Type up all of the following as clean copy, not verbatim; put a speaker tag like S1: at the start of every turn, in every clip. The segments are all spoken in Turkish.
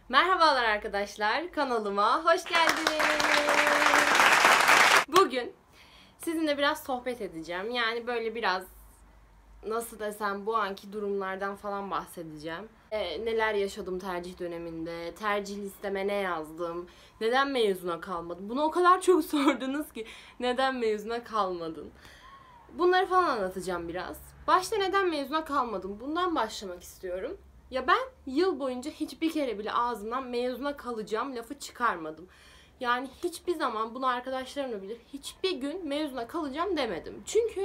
S1: Merhabalar arkadaşlar, kanalıma hoş geldiniz. Bugün sizinle biraz sohbet edeceğim. Yani böyle biraz nasıl desem bu anki durumlardan falan bahsedeceğim. Neler yaşadım tercih döneminde, tercih listeme ne yazdım, neden mezuna kalmadım. Bunu o kadar çok sordunuz ki neden mezuna kalmadın. Bunları falan anlatacağım biraz. Başta neden mezuna kalmadım? Bundan başlamak istiyorum. Ya ben yıl boyunca hiçbir kere bile ağzımdan mezuna kalacağım lafı çıkarmadım. Yani hiçbir zaman bunu arkadaşlarım da bilir. Hiçbir gün mezuna kalacağım demedim. Çünkü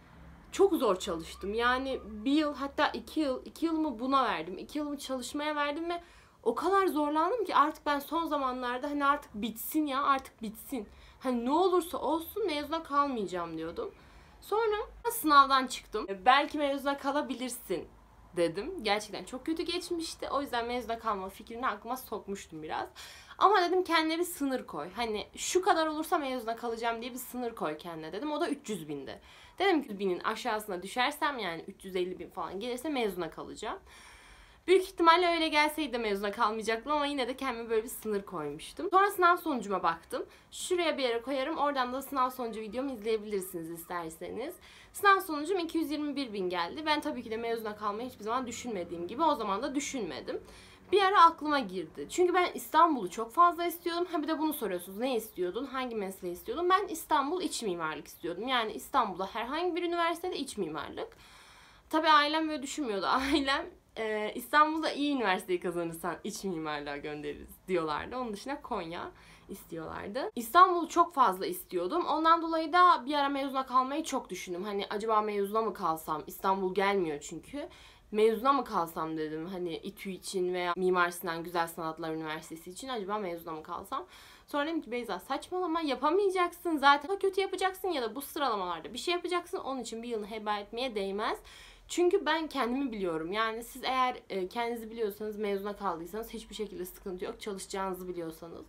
S1: çok zor çalıştım. Yani bir yıl hatta 2 yılımı buna verdim. 2 yılımı çalışmaya verdim ve o kadar zorlandım ki artık ben son zamanlarda hani artık bitsin ya artık bitsin. Hani ne olursa olsun mezuna kalmayacağım diyordum. Sonra sınavdan çıktım. Belki mezuna kalabilirsin dedim. Gerçekten çok kötü geçmişti. O yüzden mezuna kalma fikrini aklıma sokmuştum biraz. Ama dedim kendine bir sınır koy. Hani şu kadar olursa mezuna kalacağım diye bir sınır koy kendine dedim. O da 300 bindi. Dedim ki 1000'in aşağısına düşersem yani 350 bin falan gelirse mezuna kalacağım. Büyük ihtimalle öyle gelseydi de mezuna kalmayacaktım ama yine de kendime böyle bir sınır koymuştum. Sonra sınav sonucuma baktım. Şuraya bir yere koyarım. Oradan da sınav sonucu videomu izleyebilirsiniz isterseniz. Sınav sonucum 221 bin geldi. Ben tabii ki de mezuna kalmayı hiçbir zaman düşünmediğim gibi o zaman da düşünmedim. Bir ara aklıma girdi. Çünkü ben İstanbul'u çok fazla istiyordum. Ha bir de bunu soruyorsunuz. Ne istiyordun? Hangi mesleği istiyordun? Ben İstanbul iç mimarlık istiyordum. Yani İstanbul'da herhangi bir üniversitede iç mimarlık. Tabii ailem böyle düşünmüyordu. Ailem İstanbul'da iyi üniversiteyi kazanırsan iç mimarlığa göndeririz diyorlardı. Onun dışında Konya istiyorlardı. İstanbul'u çok fazla istiyordum. Ondan dolayı da bir ara mezuna kalmayı çok düşündüm. Hani acaba mezuna mı kalsam? İstanbul gelmiyor çünkü. Mezuna mı kalsam dedim. Hani İTÜ için veya Mimar Sinan Güzel Sanatlar Üniversitesi için acaba mezuna mı kalsam? Sonra dedim ki Beyza saçmalama yapamayacaksın. Zaten kötü yapacaksın ya da bu sıralamalarda bir şey yapacaksın. Onun için bir yılını heba etmeye değmez. Çünkü ben kendimi biliyorum. Yani siz eğer kendinizi biliyorsanız, mezuna kaldıysanız hiçbir şekilde sıkıntı yok. Çalışacağınızı biliyorsanız.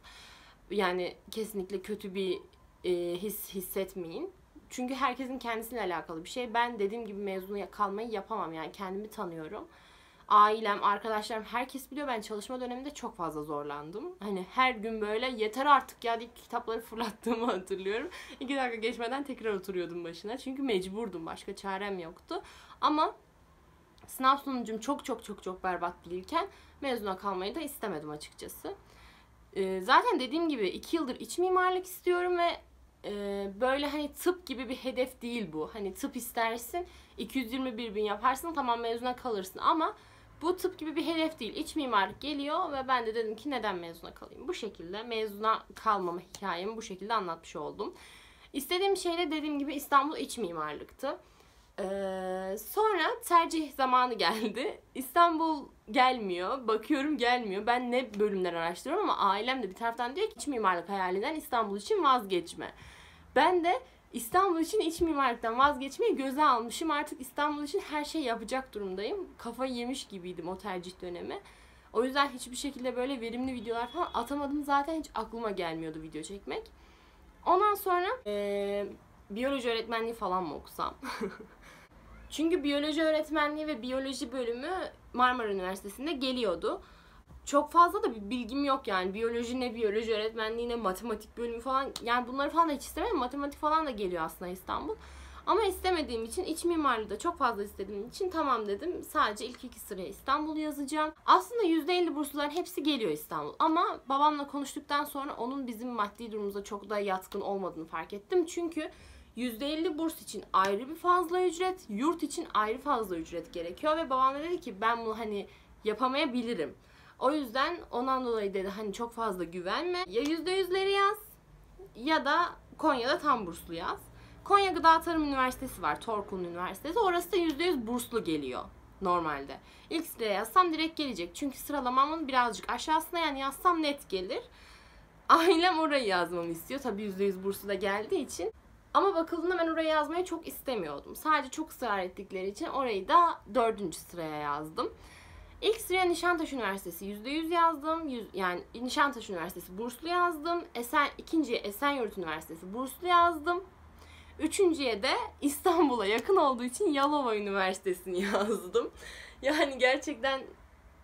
S1: Yani kesinlikle kötü bir his hissetmeyin. Çünkü herkesin kendisiyle alakalı bir şey. Ben dediğim gibi mezuna kalmayı yapamam. Yani kendimi tanıyorum. Ailem, arkadaşlarım herkes biliyor. Ben çalışma döneminde çok fazla zorlandım. Hani her gün böyle yeter artık ya deyip kitapları fırlattığımı hatırlıyorum. 2 dakika geçmeden tekrar oturuyordum başına. Çünkü mecburdum. Başka çarem yoktu. Ama sınav sonucum çok berbat değilken mezuna kalmayı da istemedim açıkçası. Zaten dediğim gibi 2 yıldır iç mimarlık istiyorum ve böyle hani tıp gibi bir hedef değil bu. Hani tıp istersin 221 bin yaparsın tamam mezuna kalırsın ama bu tıp gibi bir hedef değil. İç mimarlık geliyor ve ben de dedim ki neden mezuna kalayım? Bu şekilde mezuna kalmama hikayemi bu şekilde anlatmış oldum. İstediğim şey de dediğim gibi İstanbul iç mimarlıktı. Sonra tercih zamanı geldi. İstanbul gelmiyor. Bakıyorum gelmiyor. Ben ne bölümler araştırıyorum ama ailem de bir taraftan diyor ki iç mimarlık hayalinden İstanbul için vazgeçme. Ben de İstanbul için iç mimarlıktan vazgeçmeyi göze almışım. Artık İstanbul için her şey yapacak durumdayım. Kafayı yemiş gibiydim o tercih dönemi. O yüzden hiçbir şekilde böyle verimli videolar falan atamadım. Zaten hiç aklıma gelmiyordu video çekmek. Ondan sonra biyoloji öğretmenliği falan mı okusam? Çünkü biyoloji öğretmenliği ve biyoloji bölümü Marmara Üniversitesi'nde geliyordu. Çok fazla da bir bilgim yok yani. Biyoloji ne, biyoloji öğretmenliği ne, matematik bölümü falan. Yani bunları falan da hiç istemedim. Matematik falan da geliyor aslında İstanbul. Ama istemediğim için, iç mimarlığı da çok fazla istediğim için tamam dedim. Sadece ilk 2 sıraya İstanbul yazacağım. Aslında %50 bursluların hepsi geliyor İstanbul. Ama babamla konuştuktan sonra onun bizim maddi durumumuza çok da yatkın olmadığını fark ettim. Çünkü %50 burs için ayrı bir fazla ücret, yurt için ayrı fazla ücret gerekiyor. Ve babam da dedi ki ben bunu hani yapamayabilirim. O yüzden ondan dolayı dedi hani çok fazla güvenme. Ya %100'leri yaz ya da Konya'da tam burslu yaz. Konya Gıda Tarım Üniversitesi var. Torkul'un üniversitesi. Orası da %100 burslu geliyor normalde. İlk sıraya yazsam direkt gelecek. Çünkü sıralamamın birazcık aşağısına yani yazsam net gelir. Ailem orayı yazmamı istiyor. Tabii %100 burslu da geldiği için. Ama bakıldığında ben orayı yazmayı çok istemiyordum. Sadece çok ısrar ettikleri için orayı da 4. sıraya yazdım. İlk sıraya Nişantaşı Üniversitesi %100 yazdım. Yani Nişantaşı Üniversitesi burslu yazdım. İkinciye Esenyurt Üniversitesi burslu yazdım. Üçüncüye de İstanbul'a yakın olduğu için Yalova Üniversitesi'ni yazdım. Yani gerçekten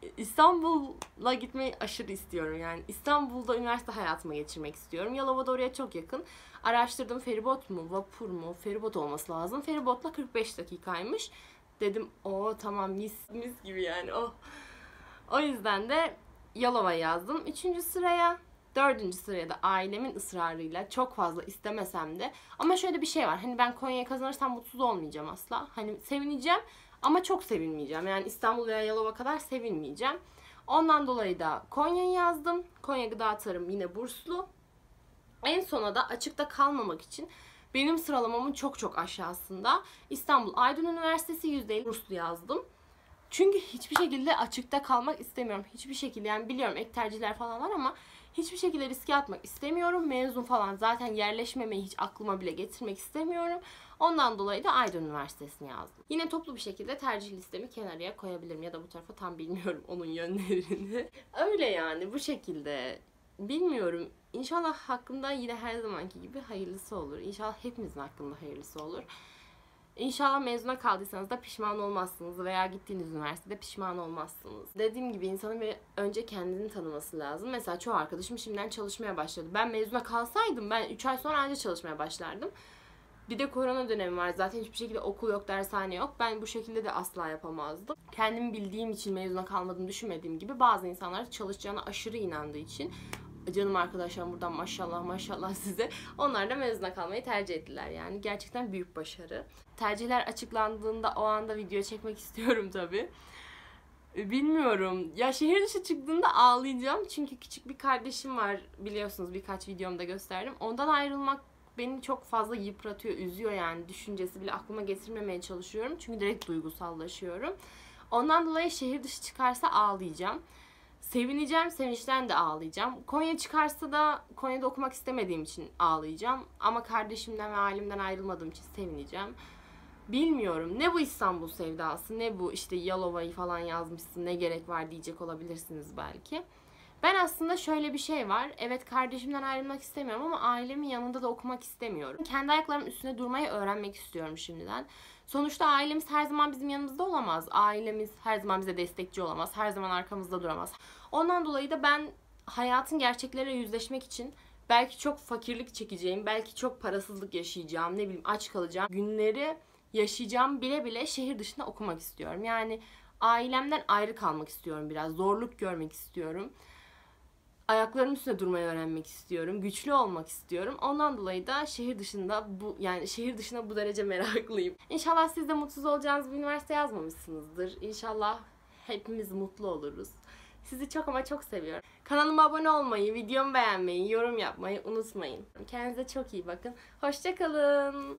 S1: İstanbul'a gitmeyi aşırı istiyorum yani. İstanbul'da üniversite hayatımı geçirmek istiyorum. Yalova'da oraya çok yakın. Araştırdım, feribot mu, vapur mu? Feribot olması lazım. Feribotla 45 dakikaymış. Dedim o tamam, mis gibi yani. Oh. O yüzden de Yalova yazdım 3. sıraya. 4. sıraya da ailemin ısrarıyla, çok fazla istemesem de. Ama şöyle bir şey var. Hani ben Konya'yı kazanırsam mutsuz olmayacağım asla. Hani sevineceğim ama çok sevinmeyeceğim. Yani İstanbul veya Yalova kadar sevinmeyeceğim. Ondan dolayı da Konya'yı yazdım. Konya Gıda Tarım yine burslu. En sona da açıkta kalmamak için benim sıralamamın çok aşağısında İstanbul Aydın Üniversitesi %50 burslu yazdım. Çünkü hiçbir şekilde açıkta kalmak istemiyorum. Hiçbir şekilde, yani biliyorum ek tercihler falan var ama hiçbir şekilde riske atmak istemiyorum. Mezun falan zaten yerleşmemeyi hiç aklıma bile getirmek istemiyorum. Ondan dolayı da Aydın Üniversitesi'ni yazdım. Yine toplu bir şekilde tercih listemi kenarıya koyabilirim ya da bu tarafa, tam bilmiyorum onun yönlerini. Öyle yani, bu şekilde. Bilmiyorum. İnşallah hakkımda yine her zamanki gibi hayırlısı olur. İnşallah hepimizin hakkında hayırlısı olur. İnşallah mezuna kaldıysanız da pişman olmazsınız veya gittiğiniz üniversitede pişman olmazsınız. Dediğim gibi insanın bir önce kendini tanıması lazım. Mesela çoğu arkadaşım şimdiden çalışmaya başladı. Ben mezuna kalsaydım ben 3 ay sonra ancak çalışmaya başlardım. Bir de korona dönemi var. Zaten hiçbir şekilde okul yok, dershane yok. Ben bu şekilde de asla yapamazdım. Kendimi bildiğim için mezuna kalmadığımı düşünmediğim gibi bazı insanlar çalışacağına aşırı inandığı için, canım arkadaşlarım buradan maşallah size, onlar da mezuna kalmayı tercih ettiler yani. Gerçekten büyük başarı. Tercihler açıklandığında o anda video çekmek istiyorum tabii. Bilmiyorum. Ya şehir dışı çıktığında ağlayacağım. Çünkü küçük bir kardeşim var, biliyorsunuz, birkaç videomda gösterdim. Ondan ayrılmak beni çok fazla yıpratıyor, üzüyor yani. Düşüncesi bile aklıma getirmemeye çalışıyorum. Çünkü direkt duygusallaşıyorum. Ondan dolayı şehir dışı çıkarsa ağlayacağım. Sevineceğim, sevinçten de ağlayacağım. Konya çıkarsa da Konya'da okumak istemediğim için ağlayacağım. Ama kardeşimden ve ailemden ayrılmadığım için sevineceğim. Bilmiyorum. Ne bu İstanbul sevdası, ne bu işte Yalova'yı falan yazmışsın, ne gerek var diyecek olabilirsiniz belki. Ben aslında şöyle bir şey var. Evet, kardeşimden ayrılmak istemiyorum ama ailemin yanında da okumak istemiyorum. Kendi ayaklarımın üstüne durmayı öğrenmek istiyorum şimdiden. Sonuçta ailemiz her zaman bizim yanımızda olamaz. Ailemiz her zaman bize destekçi olamaz. Her zaman arkamızda duramaz. Ondan dolayı da ben hayatın gerçekleriyle yüzleşmek için belki çok fakirlik çekeceğim, belki çok parasızlık yaşayacağım, ne bileyim aç kalacağım günleri yaşayacağım bile bile şehir dışında okumak istiyorum. Yani ailemden ayrı kalmak istiyorum biraz. Zorluk görmek istiyorum. Ayaklarımın üstünde durmayı öğrenmek istiyorum. Güçlü olmak istiyorum. Ondan dolayı da şehir dışına bu derece meraklıyım. İnşallah siz de mutsuz olacağınız bir üniversite yazmamışsınızdır. İnşallah hepimiz mutlu oluruz. Sizi çok ama çok seviyorum. Kanalıma abone olmayı, videomu beğenmeyi, yorum yapmayı unutmayın. Kendinize çok iyi bakın. Hoşça kalın.